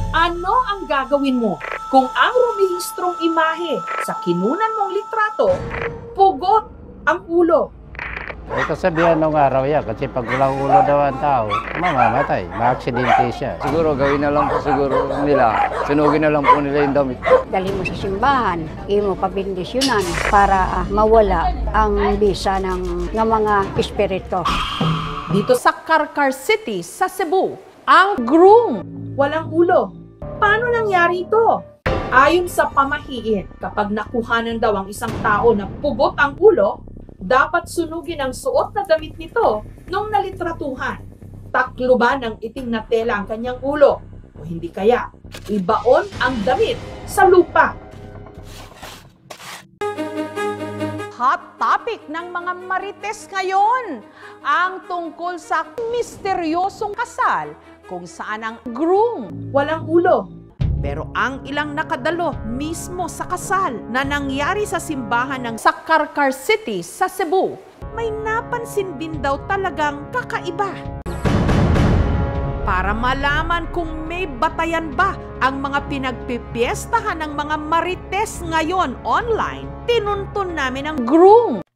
Ano ang gagawin mo kung ang rehistrong imahe sa kinunan mong litrato, pugot ang ulo? Ito sabihan nung araw yan kasi pag walang ulo daw ang tao, mamamatay, maaksidente siya. Siguro gawin na lang po siguro nila, sunugin na lang po nila yung damit. Dali mo sa simbahan, imo pabindisyonan para mawala ang bisa ng mga espiritu. Dito sa Karkar City, sa Cebu, ang groom walang ulo. Paano nangyari ito? Ayon sa pamahiin, kapag nakuhanan daw ang isang tao na pugot ang ulo, dapat sunugin ang suot na damit nito nung nalitratuhan. Takluban ng itim na tela ang kanyang ulo o hindi kaya ibaon ang damit sa lupa. Hot topic ng mga marites ngayon ang tungkol sa misteryosong kasal kung saan ang groom walang ulo. Pero ang ilang nakadalo mismo sa kasal na nangyari sa simbahan ng sa Karkar City sa Cebu, may napansin din daw talagang kakaiba. Para malaman kung may batayan ba ang mga pinagpipiestahan ng mga marites ngayon online, tinuntun namin ang groom